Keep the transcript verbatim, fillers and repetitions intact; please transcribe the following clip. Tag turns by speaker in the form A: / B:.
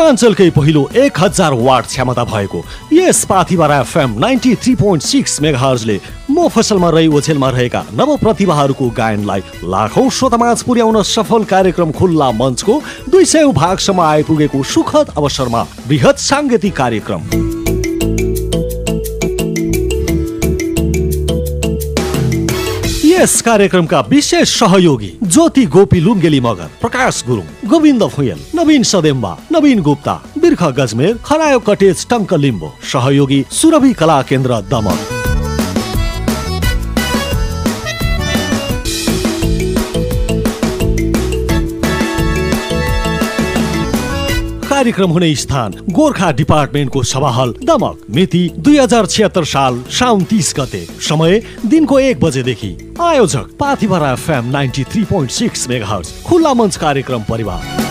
A: पूर्वाञ्चलकै पहिलो एक हजार वाट क्षमता भएको यस Pathibhara FM ninety three point six मेगाहर्जले मफसलमा रही ओछेलमा रहेका नव प्रतिभाहरूको गायनलाई लाखौं श्रोतामाझ पुर्याउन सफल कार्यक्रम खुल्ला मञ्चको दुई सय भागसम्म आइपुगेको सुखद अवसरमा बृहत साङ्गीतिक कार्यक्रम। यस कार्यक्रमका विशेष सहयोगी ज्योति गोपी लुङ्गेली मगर, प्रकाश गुरुङ, गोविन्द फुयल, नवीन सदेम्बा, नवीन गुप्ता, बिर्ख गजमेर, खरायो कटेज टङ्क लिम्बो। सहयोगी सुरभि कला केन्द्र दमक। कार्यक्रम हुने स्थान गोर्खा डिपार्टमेन्टको सभाहल दमक। मिति दुई हजार छिहत्तर साल साउन तीस गते। समय दिनको एक बजेदेखि। आयोजक Pathibhara FM ninety three point six megahertz खुल्ला मञ्च कार्यक्रम परिवार।